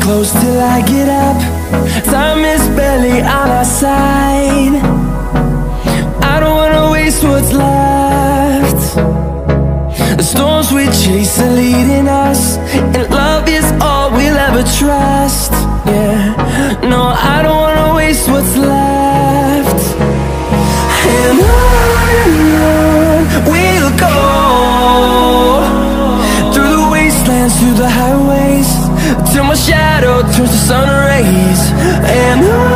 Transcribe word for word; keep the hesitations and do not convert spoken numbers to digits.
close till I get up. Time is barely on our side. I don't wanna waste what's left. The storms we chase are leading us, and love is all we'll ever trust. Yeah, no, I don't wanna waste what's left. And on and on we'll go, through the wastelands, through the highways, till my shadow turns to sun rays. And on